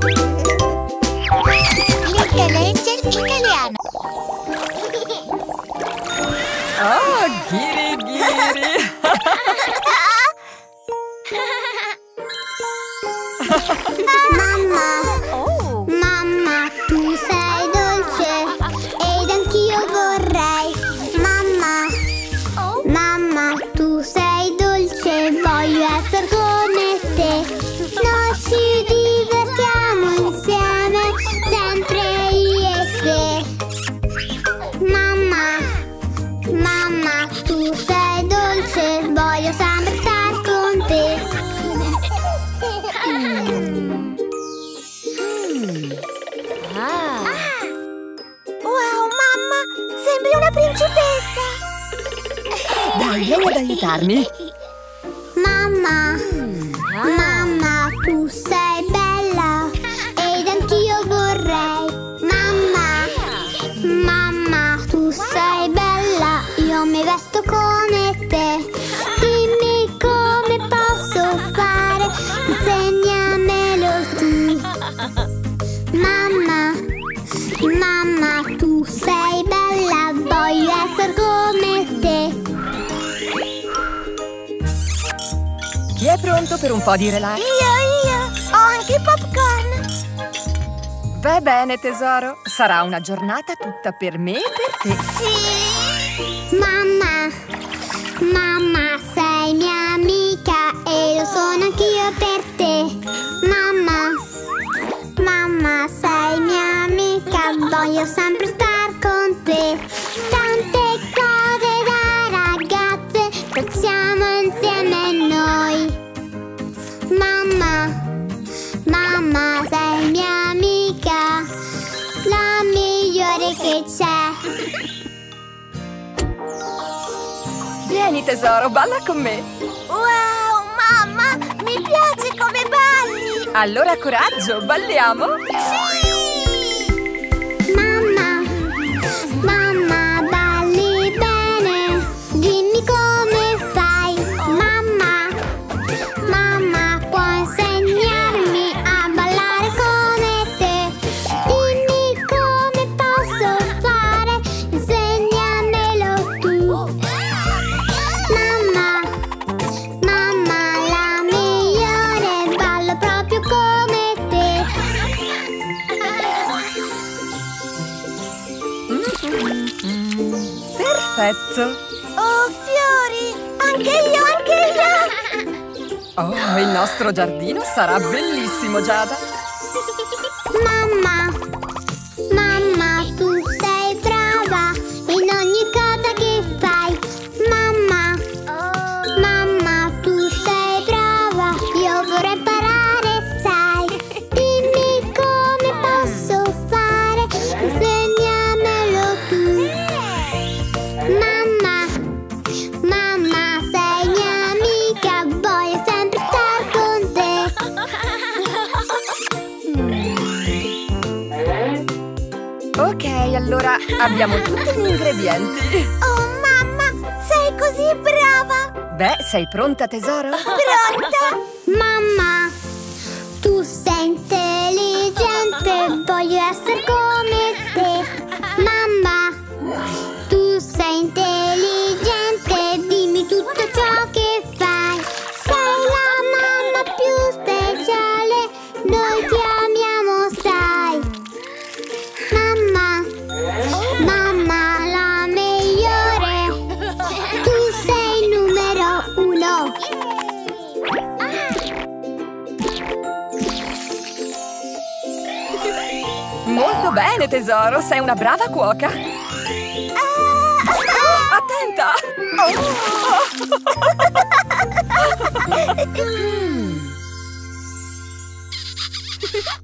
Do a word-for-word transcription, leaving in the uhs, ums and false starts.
Little Angel italiano. Oh, ghiri ghiri! Mamma, Oh! mamma, tu sei dolce ed anch'io vorrei. Mamma, mamma, tu sei dolce, voglio essere come te. Noi ci divertiamo insieme, sempre io e te. Mamma, mamma, tu sei dolce, voglio sempre star con te. Wow, mamma, sembri una principessa. Dai, vieni ad aiutarmi! Mamma, mamma, tu sei bella ed anch'io vorrei. Mamma, mamma, tu sei bella, io mi vesto come te. Dimmi come posso fare, insegnamelo tu. Mamma, mamma, tu sei bella, voglio essere come te. Chi è pronto per un po' di relax? Io, io, ho anche i popcorn. Va bene, tesoro. Sarà una giornata tutta per me e per te. Sì. Mamma, mamma, sei mia amica e lo sono anch'io per te. Mamma, mamma, sei mia amica, voglio sempre star con te. Tante cose da ragazze facciamo insieme noi. Mamma, mamma, sei mia amica, la migliore che c'è. Vieni, tesoro, balla con me. Wow, mamma, mi piace come balli. Allora, coraggio, balliamo? Sì! Mamma, mamma, balli bene. Dimmi come fai. Mamma, mamma, puoi insegnarmi a ballare come te. Dimmi come posso fare, insegnamelo tu. Mamma, mamma, la migliore, ballo proprio come te. Perfetto. Oh, fiori! Anche io, anche io! Oh, il nostro giardino sarà bellissimo, Giada. Mamma, mamma, tu sei brava in ogni cosa che fai. Mamma, mamma, tu sei brava, io vorrei imparare, sai. Dimmi come posso fare, insegnamelo tu. Mamma, mamma, sei mia amica, voglio sempre star con te. Ok, allora abbiamo tutti gli ingredienti. Oh, mamma, sei così brava! Beh, sei pronta, tesoro? Pronta? Mamma, tu sei intelligente, voglio essere come te. Mamma, tu sei intelligente, dimmi tutto ciò che fai. Sei la mamma più speciale, noi ti amiamo, sai. Mamma, mamma, la migliore, tu sei il numero uno. Molto bene, tesoro, sei una brava cuoca. Attenta! Oh.